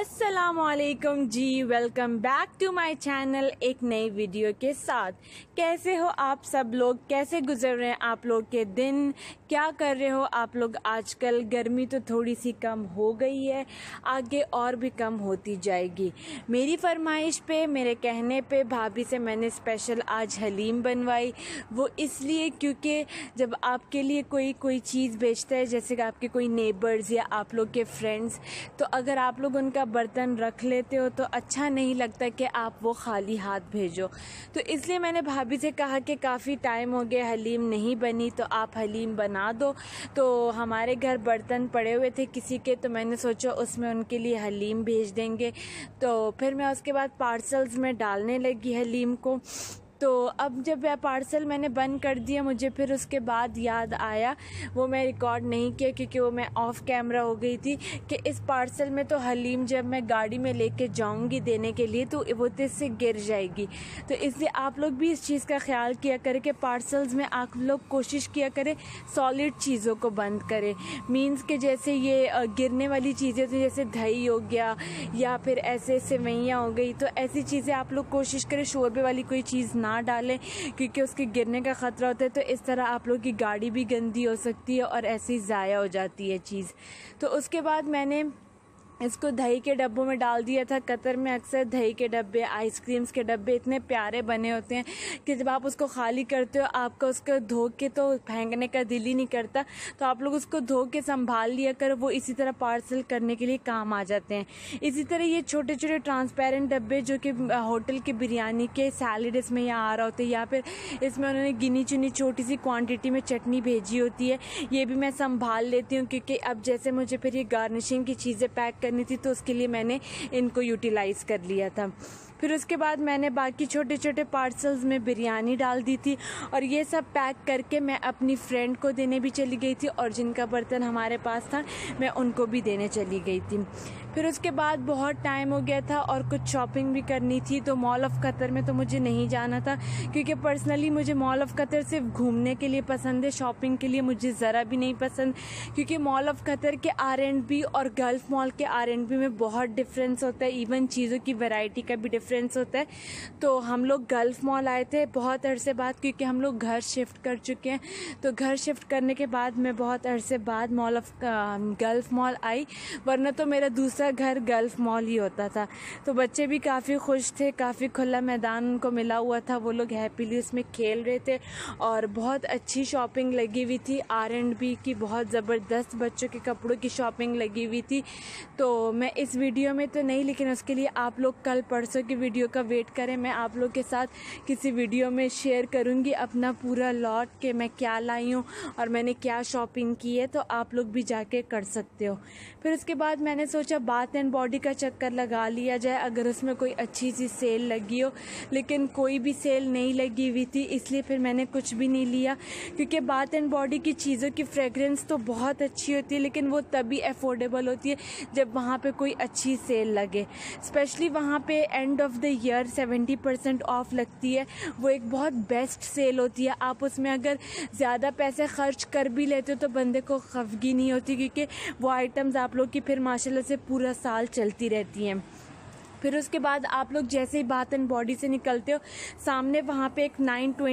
अस्सलामुअलैकुम जी, welcome back to my channel एक नई वीडियो के साथ। कैसे हो आप सब लोग? कैसे गुजर रहे हैं आप लोग के दिन? क्या कर रहे हो आप लोग आजकल? गर्मी तो थोड़ी सी कम हो गई है, आगे और भी कम होती जाएगी। मेरी फरमाइश पे, मेरे कहने पे भाभी से मैंने स्पेशल आज हलीम बनवाई। वो इसलिए क्योंकि जब आपके लिए कोई चीज़ बेचता है, जैसे कि आपके कोई नेबर्स या आप लोग के फ्रेंड्स, तो अगर आप लोग उनका बर्तन रख लेते हो तो अच्छा नहीं लगता कि आप वो खाली हाथ भेजो। तो इसलिए मैंने भाभी से कहा कि काफ़ी टाइम हो गया हलीम नहीं बनी, तो आप हलीम बना दो। तो हमारे घर बर्तन पड़े हुए थे किसी के, तो मैंने सोचा उसमें उनके लिए हलीम भेज देंगे। तो फिर मैं उसके बाद पार्सल्स में डालने लगी हलीम को। तो अब जब वह पार्सल मैंने बंद कर दिया, मुझे फिर उसके बाद याद आया, वो मैं रिकॉर्ड नहीं किया क्योंकि वो मैं ऑफ कैमरा हो गई थी, कि इस पार्सल में तो हलीम जब मैं गाड़ी में लेके जाऊंगी देने के लिए तो वो इससे गिर जाएगी। तो इसलिए आप लोग भी इस चीज़ का ख्याल किया करें कि पार्सल्स में आप लोग कोशिश किया करें सॉलिड चीज़ों को बंद करें। मीन्स के जैसे ये गिरने वाली चीज़ें थी, जैसे दही हो गया या फिर ऐसे सेवइयाँ हो गई, तो ऐसी चीज़ें आप लोग कोशिश करें शोरबे वाली कोई चीज़ ना डालें क्योंकि उसके गिरने का ख़तरा होता है। तो इस तरह आप लोग की गाड़ी भी गंदी हो सकती है और ऐसे ही ज़ाया हो जाती है चीज़। तो उसके बाद मैंने इसको दही के डब्बों में डाल दिया था। कतर में अक्सर दही के डब्बे, आइसक्रीम्स के डब्बे इतने प्यारे बने होते हैं कि जब आप उसको खाली करते हो आपका उसको धो के तो फेंकने का दिल ही नहीं करता। तो आप लोग उसको धो के संभाल लिया करो, वो इसी तरह पार्सल करने के लिए काम आ जाते हैं। इसी तरह ये छोटे छोटे ट्रांसपेरेंट डब्बे जो कि होटल के बिरयानी के सैलड इसमें यहाँ आ रहा होता है, या फिर इसमें उन्होंने गिनी चुनी छोटी सी क्वान्टिटी में चटनी भेजी होती है, ये भी मैं संभाल लेती हूँ क्योंकि अब जैसे मुझे फिर ये गार्निशिंग की चीज़ें पैक करनी थी तो उसके लिए मैंने इनको यूटिलाइज कर लिया था। फिर उसके बाद मैंने बाकी छोटे छोटे पार्सल्स में बिरयानी डाल दी थी और ये सब पैक करके मैं अपनी फ्रेंड को देने भी चली गई थी, और जिनका बर्तन हमारे पास था मैं उनको भी देने चली गई थी। फिर उसके बाद बहुत टाइम हो गया था और कुछ शॉपिंग भी करनी थी, तो मॉल ऑफ कतर में तो मुझे नहीं जाना था क्योंकि पर्सनली मुझे मॉल ऑफ कतर सिर्फ घूमने के लिए पसंद है, शॉपिंग के लिए मुझे ज़रा भी नहीं पसंद। क्योंकि मॉल ऑफ कतर के R&B और गल्फ मॉल के R&B में बहुत डिफरेंस होता है, इवन चीज़ों की वैरायटी का भी डिफरेंस होता है। तो हम लोग गल्फ मॉल आए थे बहुत अरसे बाद, क्योंकि हम लोग घर शिफ्ट कर चुके हैं। तो घर शिफ्ट करने के बाद मैं बहुत अरसे बाद मॉल ऑफ गल्फ मॉल आई, वरना तो मेरा दूसरा घर गल्फ मॉल ही होता था। तो बच्चे भी काफ़ी खुश थे, काफ़ी खुला मैदान उनको मिला हुआ था, वो लोग हैप्पीली उसमें खेल रहे थे और बहुत अच्छी शॉपिंग लगी हुई थी। R&B की बहुत ज़बरदस्त बच्चों के कपड़ों की शॉपिंग लगी हुई थी। तो मैं इस वीडियो में तो नहीं, लेकिन उसके लिए आप लोग कल परसों की वीडियो का वेट करें। मैं आप लोग के साथ किसी वीडियो में शेयर करूँगी अपना पूरा लॉट कि मैं क्या लाई हूँ और मैंने क्या शॉपिंग की है, तो आप लोग भी जाके कर सकते हो। फिर उसके बाद मैंने सोचा बाथ एंड बॉडी का चक्कर लगा लिया जाए, अगर उसमें कोई अच्छी सी सेल लगी हो, लेकिन कोई भी सेल नहीं लगी हुई थी, इसलिए फिर मैंने कुछ भी नहीं लिया। क्योंकि बाथ एंड बॉडी की चीज़ों की फ्रेगरेंस तो बहुत अच्छी होती है, लेकिन वो तभी अफोर्डेबल होती है जब वहाँ पे कोई अच्छी सेल लगे। स्पेशली वहाँ पे end of the year 70% off लगती है, वो एक बहुत बेस्ट सेल होती है। आप उसमें अगर ज़्यादा पैसे खर्च कर भी लेते हो तो बंदे को खफगी नहीं होती, क्योंकि वो आइटम्स आप लोग की फिर माशाल्लाह से पूरा साल चलती रहती हैं। फिर उसके बाद आप लोग जैसे ही बाथ एंड बॉडी से निकलते हो, सामने वहाँ पे एक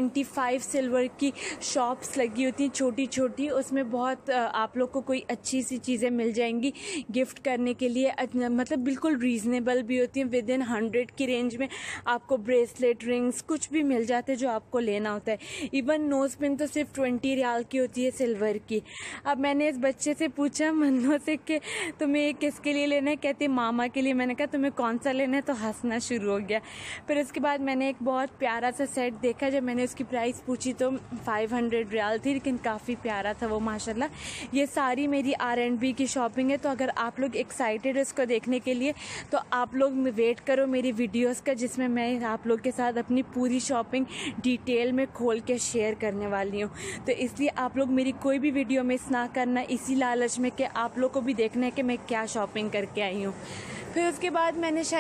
925 सिल्वर की शॉप्स लगी होती हैं छोटी छोटी, उसमें बहुत आप लोग को कोई अच्छी सी चीज़ें मिल जाएंगी गिफ्ट करने के लिए, मतलब बिल्कुल रीज़नेबल भी होती हैं। विद इन 100 की रेंज में आपको ब्रेसलेट, रिंग्स कुछ भी मिल जाते हैं जो आपको लेना होता है। इवन नोज पिन तो सिर्फ 20 रियाल की होती है सिल्वर की। अब मैंने इस बच्चे से पूछा मन्नो से कि तुम्हें ये किसके लिए लेना है, कहते मामा के लिए। मैंने कहा तुम्हें कौन सा लेना, तो हंसना शुरू हो गया। फिर उसके बाद मैंने एक बहुत प्यारा सा सेट देखा, जब मैंने उसकी प्राइस पूछी तो 500 रियाल थी, लेकिन काफ़ी प्यारा था वो माशाल्लाह। ये सारी मेरी R&B की शॉपिंग है। तो अगर आप लोग एक्साइटेड है इसको देखने के लिए तो आप लोग वेट करो मेरी वीडियोस का, जिसमें मैं आप लोग के साथ अपनी पूरी शॉपिंग डिटेल में खोल के शेयर करने वाली हूँ। तो इसलिए आप लोग मेरी कोई भी वीडियो मिस ना करना, इसी लालच में कि आप लोग को भी देखना है कि मैं क्या शॉपिंग करके आई हूँ। फिर उसके बाद मैंने शायद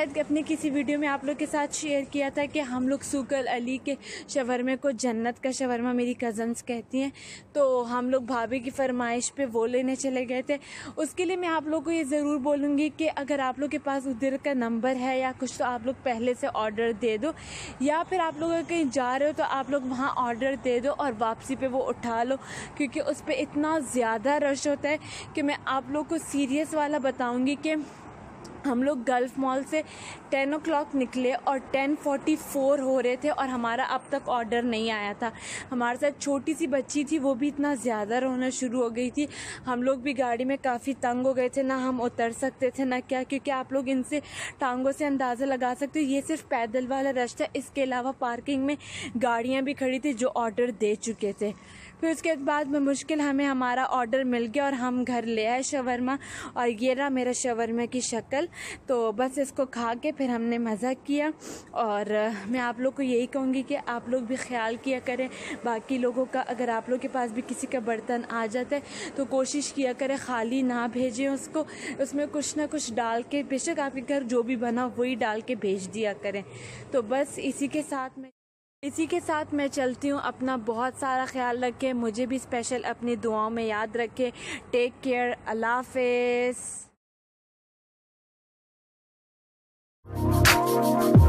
शायद अपने किसी वीडियो में आप लोग के साथ शेयर किया था कि हम लोग सूकल अली के शवरमा को जन्नत का शवरमा मेरी कज़न्स कहती हैं, तो हम लोग भाभी की फरमाइश पे वो लेने चले गए थे। उसके लिए मैं आप लोग को ये ज़रूर बोलूँगी कि अगर आप लोग के पास उधर का नंबर है या कुछ, तो आप लोग पहले से ऑर्डर दे दो, या फिर आप लोग कहीं जा रहे हो तो आप लोग वहाँ ऑर्डर दे दो और वापसी पे वो उठा लो, क्योंकि उस पर इतना ज़्यादा रश होता है कि मैं आप लोग को सीरियस वाला बताऊँगी कि हम लोग गल्फ़ मॉल से 10 o'clock निकले और 10:44 हो रहे थे और हमारा अब तक ऑर्डर नहीं आया था। हमारे साथ छोटी सी बच्ची थी, वो भी इतना ज़्यादा रोना शुरू हो गई थी। हम लोग भी गाड़ी में काफ़ी तंग हो गए थे, ना हम उतर सकते थे ना क्या, क्योंकि आप लोग इनसे टांगों से अंदाज़ा लगा सकते हो ये सिर्फ पैदल वाला रास्ता, इसके अलावा पार्किंग में गाड़ियाँ भी खड़ी थी जो ऑर्डर दे चुके थे। फिर उसके बाद में मुश्किल हमें हमारा ऑर्डर मिल गया और हम घर ले आए शवरमा, और ये रहा मेरा शवरमा की शक्ल। तो बस इसको खा के फिर हमने मज़ा किया। और मैं आप लोग को यही कहूँगी कि आप लोग भी ख्याल किया करें बाकी लोगों का। अगर आप लोग के पास भी किसी का बर्तन आ जाता है तो कोशिश किया करें खाली ना भेजें उसको, उसमें कुछ ना कुछ डाल के, बेशक आपके घर जो भी बना वही डाल के भेज दिया करें। तो बस इसी के साथ मैं चलती हूँ। अपना बहुत सारा ख्याल रखें, मुझे भी स्पेशल अपनी दुआओं में याद रखें। टेक केयर, अल्लाह हाफ़िज़।